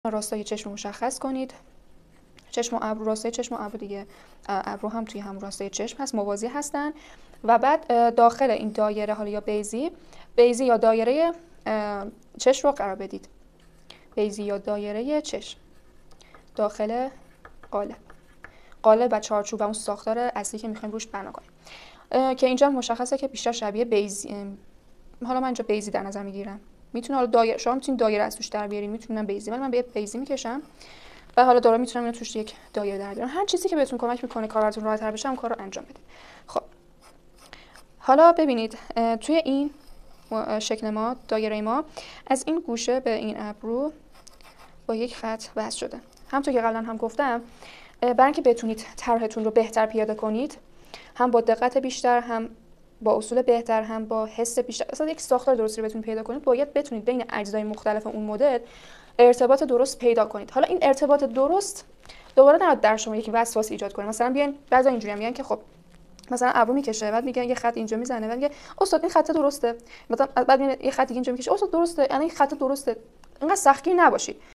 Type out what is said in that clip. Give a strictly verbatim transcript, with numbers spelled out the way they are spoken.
راستای چشم رو مشخص کنید. چشم و ابرو، راستای چشم و ابرو دیگه، ابرو هم توی هم راستای چشم هست، موازی هستن. و بعد داخل این دایره حالا یا بیضی بیضی یا دایره چشم رو قرار بدید. بیضی یا دایره چشم داخل قالب قالب و چارچوب و اون ساختار اصلی که میخوایم روش بنا کنیم، که اینجا مشخصه که بیشتر شبیه بیضی. حالا من اینجا بیضی در نظر میگیرم. میتونه حالا دایره، شما میتونید دایره از توش در بیارید، میتونم بیضی، ولی من به بیضی میکشم و حالا دوباره میتونم اینو توش یک دایره در بیارم. هر چیزی که بهتون کمک میکنه کارتون راحت‌تر بشه، اون کار رو انجام بدید. خب حالا ببینید توی این شکل ما، دایره ما از این گوشه به این ابرو با یک خط وصل شده. همونطور که قبلا هم گفتم، برای اینکه بتونید طرحتون رو بهتر پیاده کنید، هم با دقت بیشتر، هم با اصول بهتر، هم با حس بیشتر، اصلا یک ساختار درستی رو بتونید پیدا کنید، باید بتونید بین اجزای مختلف اون مدل ارتباط درست پیدا کنید. حالا این ارتباط درست دوباره نباید در شما یک وسواس ایجاد کنه. مثلا بیاین بعضی اینجوری میگن که خب مثلا ابرو میکشه، بعد میگن یه خط اینجا میزنه، بعد میگه استاد این خط درسته، مثلا بعد میگه یه خط دیگه اینجا میکشه، استاد درسته، یعنی این خط درسته. اینقدر سختگیر نباشید.